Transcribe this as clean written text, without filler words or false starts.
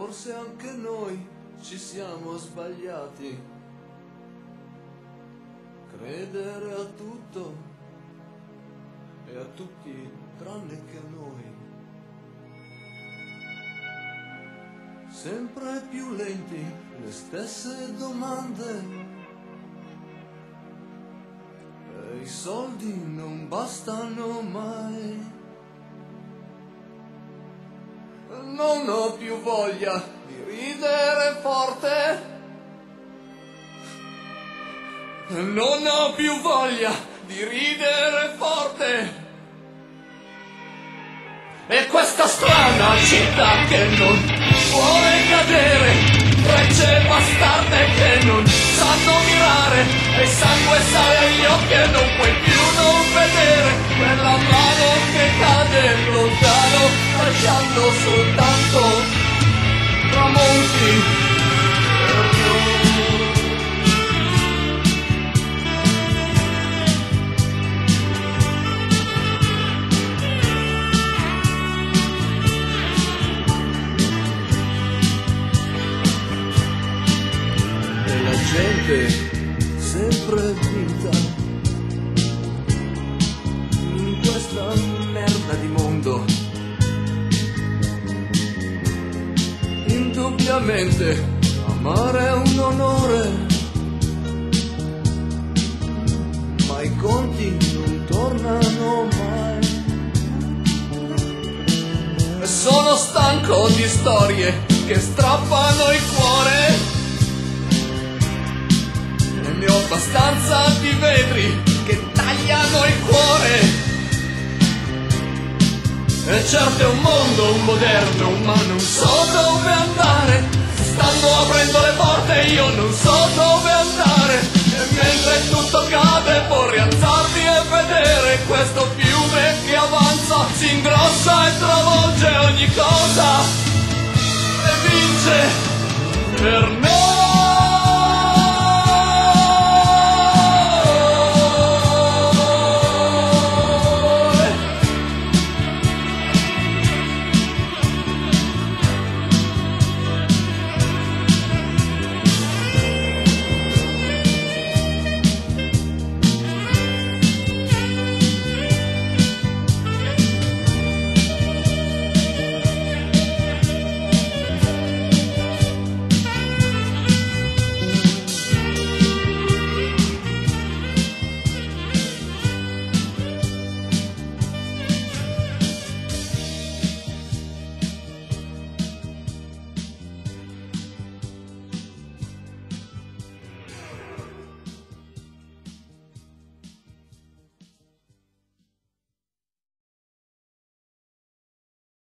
Forse anche noi ci siamo sbagliati. Credere a tutto e a tutti tranne che a noi. Sempre più lenti, le stesse domande. E i soldi non bastano mai. Non ho più voglia di ridere forte. Non ho più voglia di ridere forte. E questa strana città che non vuole cadere, frecce bastarde che non sanno mirare, e il sangue sale agli occhi e non puoi più non vedere quella mano che cade lontano, lasciando soltanto tramonti per noi. Gente sempre vinta in questa merda di mondo. Indubbiamente amare è un onore, ma i conti non tornano mai. E sono stanco di storie che strappano il cuore. Ne ho abbastanza di vetri che tagliano il cuore. E certo è un mondo moderno, ma non so dove andare. Stanno aprendo le porte e io non so dove andare. E mentre tutto cade può rialzarti e vedere questo fiume che avanza, si ingrossa e travolge ogni cosa e vince per